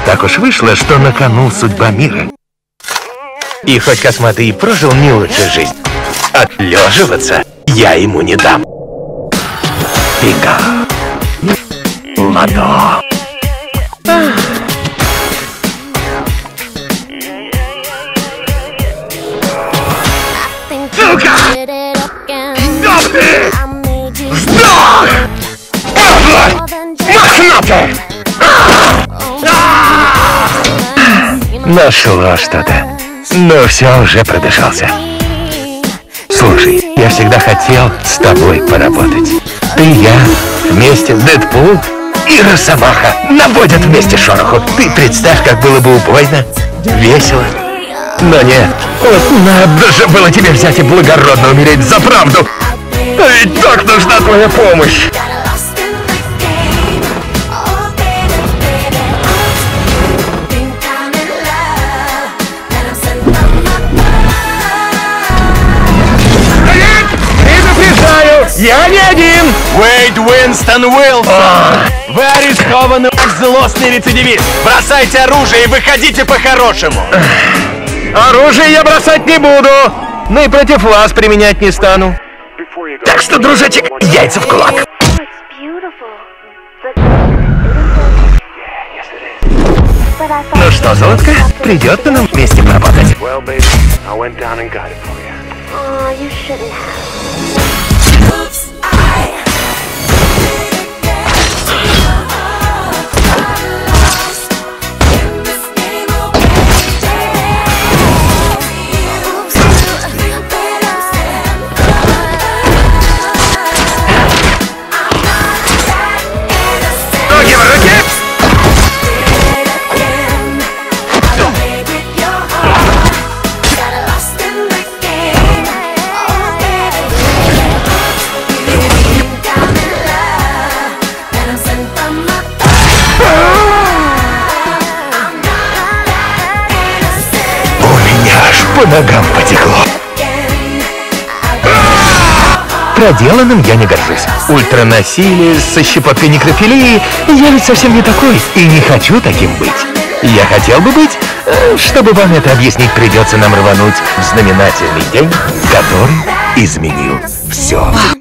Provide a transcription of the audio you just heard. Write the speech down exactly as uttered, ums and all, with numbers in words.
так уж вышло, что на кону судьба мира. И хоть Косматый и прожил не лучшую жизнь, отлеживаться я ему не дам. Пика. Ладно. Сука! Чтоб ты сдох! Падла! Мохнатая! Нашла что-то. Но все, уже продышался. Слушай, я всегда хотел с тобой поработать. Ты и я вместе, Дэдпул и Росомаха наводят вместе шороху. Ты представь, как было бы убойно, весело. Но нет, вот надо же было тебе взять и благородно умереть за правду. А ведь так нужна твоя помощь. Я не один! Уэйд Уинстон Уилсон! Вы арестованы как злостный рецидивист! Бросайте оружие и выходите по-хорошему! Оружие я бросать не буду, но и против вас применять не стану. Так что, дружочек, яйца в кулак! Ну что, золотко, придется нам вместе поработать. По ногам потекло. Проделанным я не горжусь. Ультранасилие со щепоткой некрофилии. Я ведь совсем не такой и не хочу таким быть. Я хотел бы быть, чтобы вам это объяснить, придется нам рвануть в знаменательный день, который изменил все.